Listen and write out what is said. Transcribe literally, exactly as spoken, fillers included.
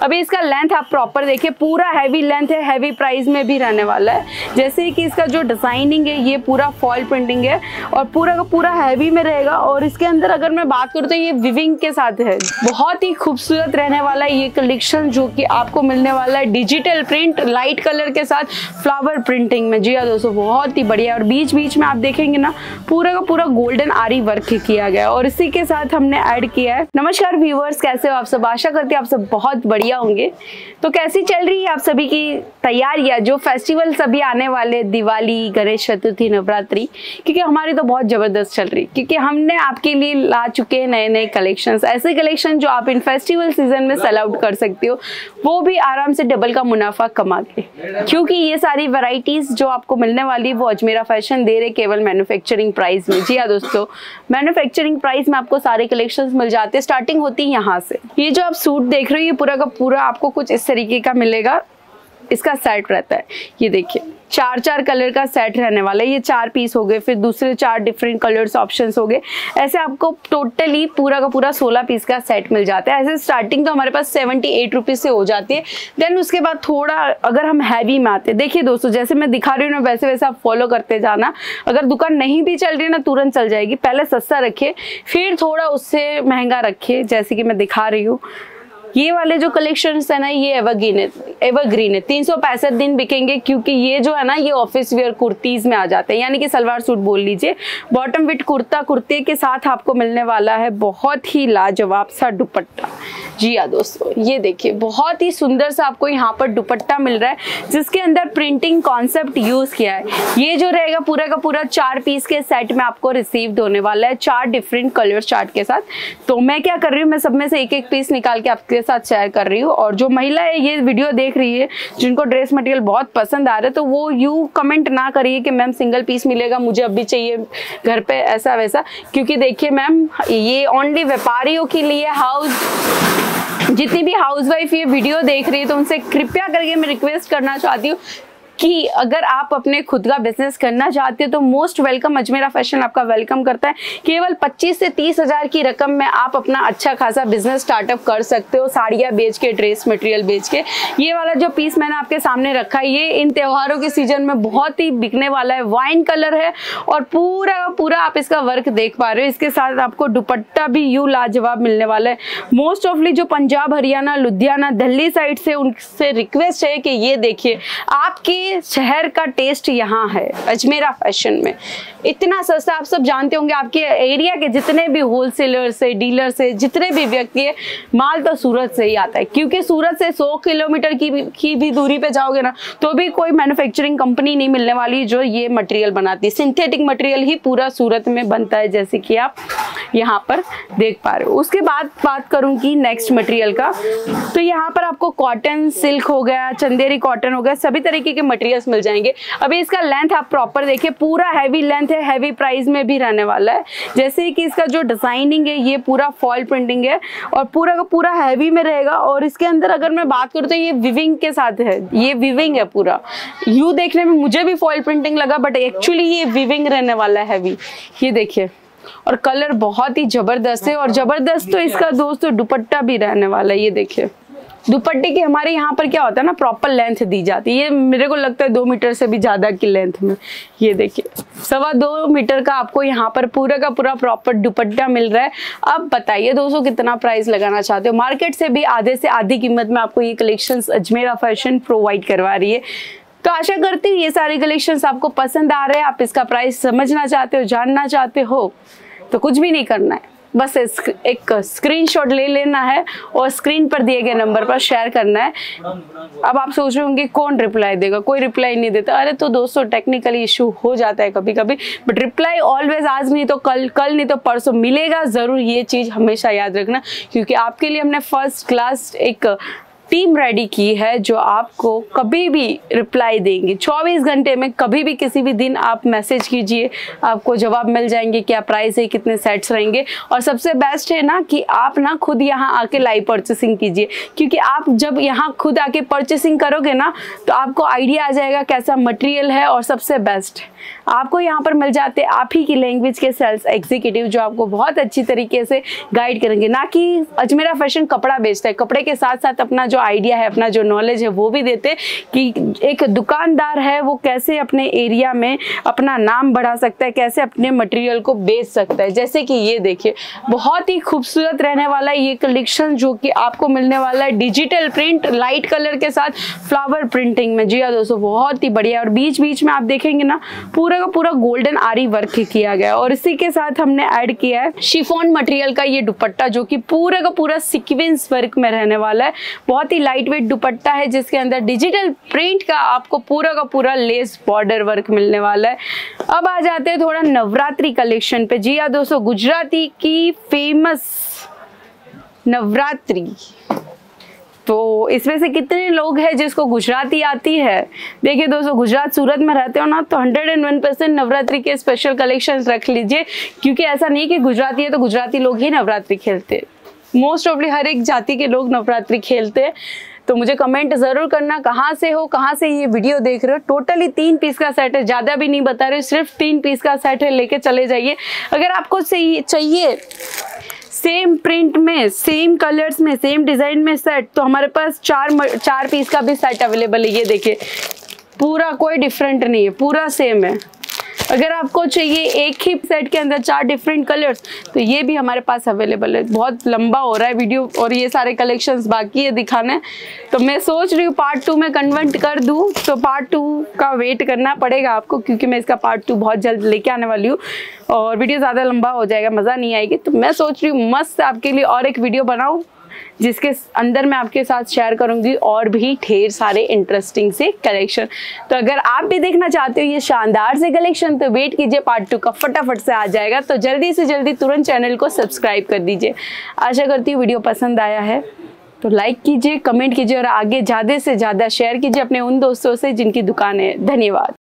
अभी इसका लेंथ आप प्रॉपर देखिए, पूरा हैवी लेंथ है, हैवी प्राइस में भी रहने वाला है। जैसे कि इसका जो डिजाइनिंग है ये पूरा फॉल प्रिंटिंग है और पूरा का पूरा हैवी में रहेगा। और इसके अंदर अगर मैं बात करूँ तो ये विविंग के साथ है, बहुत ही खूबसूरत रहने वाला है ये कलेक्शन, जो कि आपको मिलने वाला है डिजिटल प्रिंट लाइट कलर के साथ फ्लावर प्रिंटिंग में। जी हाँ दोस्तों, बहुत ही बढ़िया। और बीच बीच में आप देखेंगे ना पूरा का पूरा गोल्डन आरी वर्क किया गया और इसी के साथ हमने ऐड किया है। नमस्कार व्यूअर्स, कैसे हो आप सब? आशा करती हूँ आप सब बहुत बढ़िया होंगे। तो कैसी चल रही है आप सभी की तैयारियां, जो फेस्टिवल सभी आने वाले, दिवाली, गणेश चतुर्थी, नवरात्रि, क्योंकि हमारी तो बहुत जबरदस्त चल रही, क्योंकि हमने आपके लिए ला चुके हैं नए नए कलेक्शंस, ऐसे कलेक्शन जो आप इन फेस्टिवल सीजन में सेल आउट कर सकते हो, वो भी आराम से डबल का मुनाफा कमा के। क्योंकि ये सारी वैरायटीज जो आपको मिलने वाली वो अजमेरा फैशन दे रहे केवल मैन्युफैक्चरिंग प्राइस में। जी हाँ दोस्तों, मैन्युफैक्चरिंग प्राइस में आपको सारे कलेक्शंस मिल जाते हैं, स्टार्टिंग होती है यहाँ से। ये जो आप सूट देख रहे हो ये पूरा का पूरा आपको कुछ इस तरीके का मिलेगा, इसका सेट रहता है। ये देखिए चार चार कलर का सेट रहने वाला है, ये चार पीस हो गए, फिर दूसरे चार डिफरेंट कलर्स ऑप्शंस हो गए, ऐसे आपको टोटली पूरा का पूरा सोलह पीस का सेट मिल जाता है। ऐसे स्टार्टिंग तो हमारे पास सेवेंटी एट रुपीज से हो जाती है। देन उसके बाद थोड़ा अगर हम हैवी में आते हैं, देखिए दोस्तों जैसे मैं दिखा रही हूँ ना वैसे वैसे आप फॉलो करते जाना। अगर दुकान नहीं भी चल रही है ना तुरंत चल जाएगी, पहले सस्ता रखिए फिर थोड़ा उससे महंगा रखिए, जैसे कि मैं दिखा रही हूँ। ये वाले जो कलेक्शंस है ना ये एवरग्रीन है, एवरग्रीन है, तीन सौ पैंसठ दिन बिकेंगे, क्योंकि ये जो है ना ये ऑफिस वेयर कुर्तीज में आ जाते हैं, यानी कि सलवार सूट बोल लीजिए। बॉटम विथ कुर्ता, कुर्ते के साथ आपको मिलने वाला है बहुत ही लाजवाब सा दुपट्टा। जी हाँ दोस्तों, ये देखिए बहुत ही सुंदर सा आपको यहाँ पर दुपट्टा मिल रहा है, जिसके अंदर प्रिंटिंग कॉन्सेप्ट यूज किया है। ये जो रहेगा पूरा का पूरा चार पीस के सेट में आपको रिसीव्ड होने वाला है, चार डिफरेंट कलर चार्ट के साथ। तो मैं क्या कर रही हूँ, मैं सब में से एक एक पीस निकाल के आपके साथ शेयर कर रही हूँ। और जो महिला है ये वीडियो देख रही है, जिनको ड्रेस मटेरियल बहुत पसंद आ रहा है, तो वो यू कमेंट ना करिए कि मैम सिंगल पीस मिलेगा, मुझे अभी चाहिए घर पे, ऐसा वैसा। क्योंकि देखिए मैम ये ओनली व्यापारियों के लिए, हाउस जितनी भी हाउसवाइफ ये वीडियो देख रही है तो उनसे कृपया करके मैं रिक्वेस्ट करना चाहती हूँ कि अगर आप अपने खुद का बिजनेस करना चाहते हो तो मोस्ट वेलकम, अजमेरा फैशन आपका वेलकम करता है। केवल पच्चीस से तीस हजार की रकम में आप अपना अच्छा खासा बिजनेस स्टार्टअप कर सकते हो, साड़ियाँ बेच के, ड्रेस मटेरियल बेच के। ये वाला जो पीस मैंने आपके सामने रखा है ये इन त्योहारों के सीजन में बहुत ही बिकने वाला है, वाइन कलर है और पूरा पूरा आप इसका वर्क देख पा रहे हो। इसके साथ आपको दुपट्टा भी यूं लाजवाब मिलने वाला है। मोस्ट ऑफली जो पंजाब, हरियाणा, लुधियाना, दिल्ली साइड से, उनसे रिक्वेस्ट है कि ये देखिए आपकी शहर का टेस्ट यहाँ है अजमेरा फैशन में। इतना सस्ता, आप सब जानते होंगे, आपके एरिया के जितने भी होलसेलर से, डीलर से, जितने भी व्यक्ति है, माल तो सूरत से ही आता है। क्योंकि सूरत से सौ किलोमीटर की भी, की भी दूरी पे जाओगे ना तो भी कोई मैन्युफैक्चरिंग कंपनी नहीं मिलने वाली जो ये मटेरियल बनाती है। सिंथेटिक मटेरियल ही पूरा सूरत में बनता है, जैसे कि आप यहाँ पर देख पा रहे हो। उसके बाद बात करूंगी नेक्स्ट मटेरियल का, तो यहाँ पर आपको कॉटन, सिल्क हो गया, चंदेरी कॉटन हो गया, सभी तरीके के मटेरियल्स मिल जाएंगे। अभी इसका लेंथ आप प्रॉपर देखिए, पूरा हैवी लेंथ है, हैवी प्राइस में भी रहने वाला है। जैसे कि इसका जो डिजाइनिंग है ये पूरा फॉल प्रिंटिंग है और पूरा का पूरा हैवी में रहेगा। और इसके अंदर अगर मैं बात करूँ तो ये विविंग के साथ है, ये विविंग है पूरा। यू देखने में मुझे भी फॉल प्रिंटिंग लगा बट एक्चुअली ये विविंग रहने वाला है हैवी। ये देखिए और कलर बहुत ही जबरदस्त है, और जबरदस्त तो इसका दोस्तों दुपट्टा भी रहने वाला है। ये देखिए दुपट्टे की हमारे यहाँ पर क्या होता है ना, प्रॉपर लेंथ दी जाती है। ये मेरे को लगता है दो मीटर से भी ज्यादा की लेंथ में। ये देखिए सवा दो मीटर का आपको यहाँ पर पूरा का पूरा प्रॉपर दुपट्टा मिल रहा है। अब बताइए दोस्तों कितना प्राइस लगाना चाहते हो? मार्केट से भी आधे से आधी कीमत में आपको ये कलेक्शंस अजमेरा फैशन प्रोवाइड करवा रही है। तो आशा करती हूँ ये सारे कलेक्शंस आपको पसंद आ रहे हैं, आप इसका प्राइस समझना चाहते हो, जानना चाहते हो, तो कुछ भी नहीं करना है, बस एक स्क्रीनशॉट ले लेना है और स्क्रीन पर दिए गए नंबर पर शेयर करना है। अब आप सोच रहे होंगे कौन रिप्लाई देगा, कोई रिप्लाई नहीं देता। अरे तो दोस्तों टेक्निकली इशू हो जाता है कभी कभी, बट रिप्लाई ऑलवेज आज नहीं तो कल, कल नहीं तो परसों मिलेगा जरूर। ये चीज हमेशा याद रखना, क्योंकि आपके लिए हमने फर्स्ट क्लास एक टीम रेडी की है जो आपको कभी भी रिप्लाई देंगे चौबीस घंटे में। कभी भी किसी भी दिन आप मैसेज कीजिए, आपको जवाब मिल जाएंगे, क्या प्राइस है, कितने सेट्स रहेंगे। और सबसे बेस्ट है ना कि आप ना खुद यहाँ आके लाइव परचेसिंग कीजिए, क्योंकि आप जब यहाँ खुद आके परचेसिंग करोगे ना तो आपको आइडिया आ जाएगा कैसा मटेरियल है। और सबसे बेस्ट आपको यहाँ पर मिल जाते आप ही की लैंग्वेज के सेल्स एग्जीक्यूटिव जो आपको बहुत अच्छी तरीके से गाइड करेंगे। ना कि अजमेरा फैशन कपड़ा बेचता है, कपड़े के साथ साथ अपना जो आइडिया है, अपना जो नॉलेज है वो भी देते कि एक दुकानदार है वो कैसे अपने एरिया में अपना नाम बढ़ा सकता है, कैसे अपने मटेरियल को बेच सकता है। जैसे कि ये देखिए, बहुत ही खूबसूरत रहने वाला ये कलेक्शन जो कि आपको मिलने वाला है डिजिटल प्रिंट लाइट कलर के साथ फ्लावर प्रिंटिंग में। जी हाँ दोस्तों, बहुत ही बढ़िया। और बीच बीच में आप देखेंगे ना, पूरा का पूरा गोल्डन आरी वर्क किया गया। और इसी के साथ हमने ऐड किया है शिफॉन मटेरियल का ये दुपट्टा जो कि पूरा का पूरा सीक्वेंस वर्क में रहने वाला है। बहुत ही लाइट वेट दुपट्टा है जिसके अंदर डिजिटल प्रिंट का आपको पूरा का पूरा लेस बॉर्डर वर्क मिलने वाला है। अब आ जाते हैं थोड़ा नवरात्रि कलेक्शन पे। जी हाँ दोस्तों, गुजराती की फेमस नवरात्रि, तो इसमें से कितने लोग हैं जिसको गुजराती आती है? देखिए दोस्तों, गुजरात सूरत में रहते हो ना, तो hundred and one percent Navratri के स्पेशल कलेक्शंस रख लीजिए, क्योंकि ऐसा नहीं कि गुजराती है तो गुजराती लोग ही नवरात्रि खेलते हैं। मोस्ट ऑफली हर एक जाति के लोग नवरात्रि खेलते हैं। तो मुझे कमेंट ज़रूर करना कहाँ से हो, कहाँ से ये वीडियो देख रहे हो। टोटली तीन पीस का सेट है, ज़्यादा भी नहीं बता रहे, सिर्फ तीन पीस का सेट है, लेके चले जाइए। अगर आपको चाहिए सेम प्रिंट में, सेम कलर्स में, सेम डिज़ाइन में सेट, तो हमारे पास चार चार पीस का भी सेट अवेलेबल है। ये देखिए, पूरा कोई डिफरेंट नहीं है, पूरा सेम है। अगर आपको चाहिए एक ही सेट के अंदर चार डिफरेंट कलर्स, तो ये भी हमारे पास अवेलेबल है। बहुत लंबा हो रहा है वीडियो और ये सारे कलेक्शंस बाकी है दिखाने, तो मैं सोच रही हूँ पार्ट टू में कन्वर्ट कर दूँ। तो पार्ट टू का वेट करना पड़ेगा आपको, क्योंकि मैं इसका पार्ट टू बहुत जल्द लेके आने वाली हूँ और वीडियो ज़्यादा लंबा हो जाएगा, मज़ा नहीं आएगी। तो मैं सोच रही हूँ मस्त आपके लिए और एक वीडियो बनाऊँ जिसके अंदर मैं आपके साथ शेयर करूंगी और भी ढेर सारे इंटरेस्टिंग से कलेक्शन। तो अगर आप भी देखना चाहते हो ये शानदार से कलेक्शन, तो वेट कीजिए, पार्ट टू का फटाफट से आ जाएगा। तो जल्दी से जल्दी तुरंत चैनल को सब्सक्राइब कर दीजिए। आशा करती हूँ वीडियो पसंद आया है तो लाइक कीजिए, कमेंट कीजिए और आगे ज़्यादा से ज़्यादा शेयर कीजिए अपने उन दोस्तों से जिनकी दुकान है। धन्यवाद।